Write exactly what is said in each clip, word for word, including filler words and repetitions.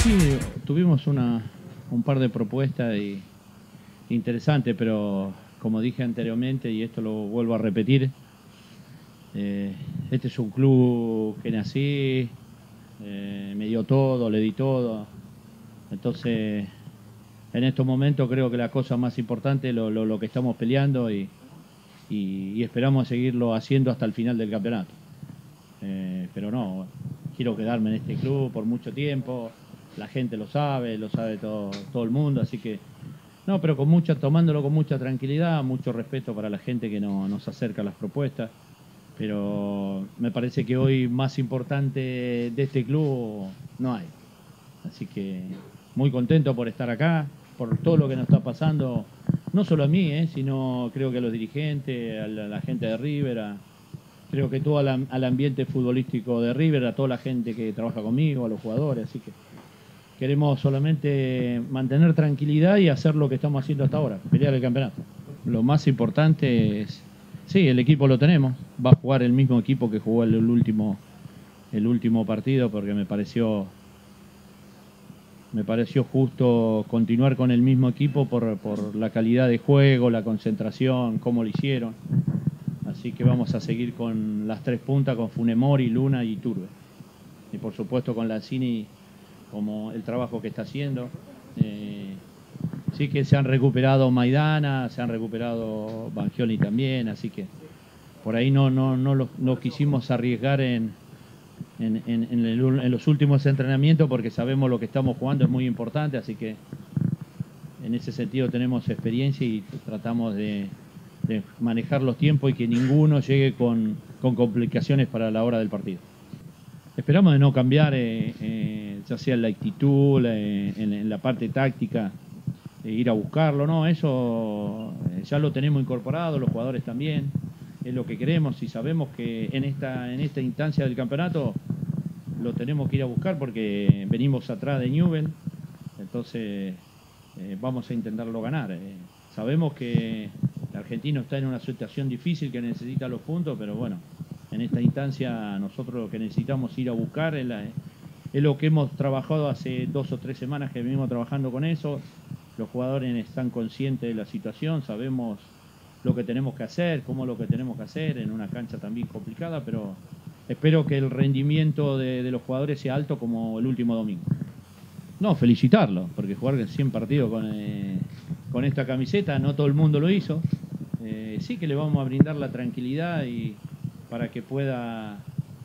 Sí, tuvimos una, un par de propuestas y, interesantes, pero como dije anteriormente, y esto lo vuelvo a repetir, eh, este es un club que nací, eh, me dio todo, le di todo. Entonces, en estos momentos creo que la cosa más importante es lo, lo, lo que estamos peleando y, y, y esperamos seguirlo haciendo hasta el final del campeonato. Eh, pero no, quiero quedarme en este club por mucho tiempo. La gente lo sabe, lo sabe todo, todo el mundo, así que no, pero con mucha, tomándolo con mucha tranquilidad, mucho respeto para la gente que no, nos acerca a las propuestas, pero me parece que hoy más importante de este club no hay. Así que muy contento por estar acá, por todo lo que nos está pasando, no solo a mí, eh, sino creo que a los dirigentes, a la, a la gente de River, a, creo que todo al, al ambiente futbolístico de River, a toda la gente que trabaja conmigo, a los jugadores, así que queremos solamente mantener tranquilidad y hacer lo que estamos haciendo hasta ahora, pelear el campeonato. Lo más importante es, sí, el equipo lo tenemos, va a jugar el mismo equipo que jugó el, el último el último partido, porque me pareció me pareció justo continuar con el mismo equipo por, por la calidad de juego, la concentración, cómo lo hicieron. Así que vamos a seguir con las tres puntas, con Funemori, Luna y Turbe. Y por supuesto con Lanzini, como el trabajo que está haciendo. Eh, sí que se han recuperado Maidana, se han recuperado Bangioni también, así que por ahí no, no, no, lo, no quisimos arriesgar en, en, en, en, el, en los últimos entrenamientos porque sabemos lo que estamos jugando es muy importante, así que en ese sentido tenemos experiencia y tratamos de, de manejar los tiempos y que ninguno llegue con, con complicaciones para la hora del partido. Esperamos de no cambiar, eh, eh, ya sea en la actitud, eh, en, en la parte táctica, eh, ir a buscarlo, ¿no? Eso eh, ya lo tenemos incorporado, los jugadores también, es lo que queremos y sabemos que en esta, en esta instancia del campeonato lo tenemos que ir a buscar porque venimos atrás de Newell, entonces eh, vamos a intentarlo ganar. Eh, sabemos que el argentino está en una situación difícil que necesita los puntos, pero bueno, en esta instancia nosotros lo que necesitamos ir a buscar es, la, es lo que hemos trabajado hace dos o tres semanas que venimos trabajando con eso. Los jugadores están conscientes de la situación, sabemos lo que tenemos que hacer, cómo lo que tenemos que hacer en una cancha también complicada, pero espero que el rendimiento de, de los jugadores sea alto como el último domingo. No, felicitarlo, porque jugar cien partidos con, eh, con esta camiseta, no todo el mundo lo hizo. Eh, sí que le vamos a brindar la tranquilidad y para que pueda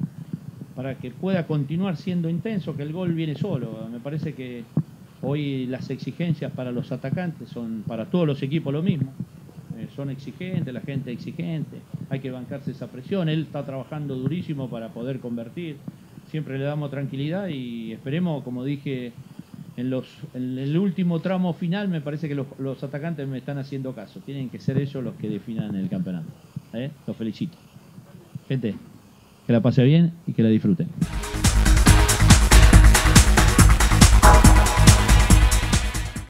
para que pueda continuar siendo intenso, que el gol viene solo. Me parece que hoy las exigencias para los atacantes son para todos los equipos lo mismo. Eh, son exigentes, la gente es exigente, hay que bancarse esa presión. Él está trabajando durísimo para poder convertir. Siempre le damos tranquilidad y esperemos, como dije, en, los, en el último tramo final me parece que los, los atacantes me están haciendo caso. Tienen que ser ellos los que definan el campeonato. ¿Eh? Los felicito. Gente, que la pase bien y que la disfruten.